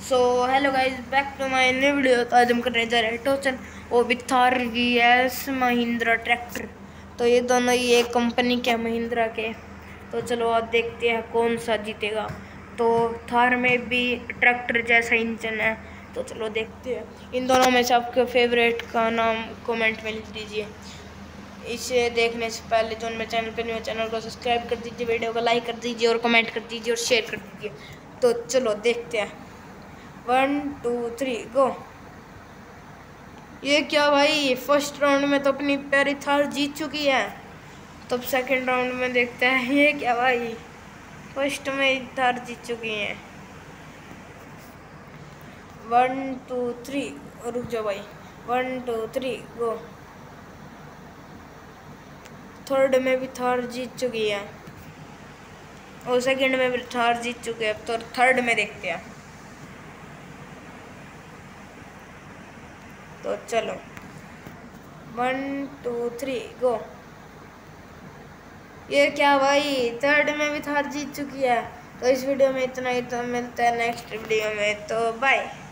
So hello guys, back to my new video. तो आज हम करने जा रहे हैं टोचन और भी थार की एस महिंद्रा ट्रैक्टर। तो ये दोनों ही एक कंपनी के महिंद्रा के। तो चलो आज देखते हैं कौन सा जीतेगा। तो थार में भी ट्रैक्टर जैसा इंजन है, तो चलो देखते हैं। इन दोनों में से आपके फेवरेट का नाम कमेंट में लिख दीजिए। इसे देखने से पहले जो मेरे चैनल पर न्यू चैनल को सब्सक्राइब कर दीजिए, वीडियो को लाइक कर दीजिए और कमेंट कर दीजिए और शेयर कर दीजिए। तो चलो देखते हैं। 1 2 3 गो। ये क्या भाई, फर्स्ट राउंड में तो अपनी प्यारी थार जीत चुकी है। तब सेकंड राउंड में देखते हैं ये क्या भाई, फर्स्ट में थार जीत चुकी है। 1 2 3 रुक जाओ भाई। 1 2 3 गो। थर्ड में भी थार जीत चुकी है और सेकंड में भी थार जीत चुके हैं। तो थर्ड में देखते हैं। तो चलो 1 2 3 गो। ये क्या भाई, थर्ड में भी थार जीत चुकी है। तो इस वीडियो में इतना ही। तो मिलता है नेक्स्ट वीडियो में। तो बाय।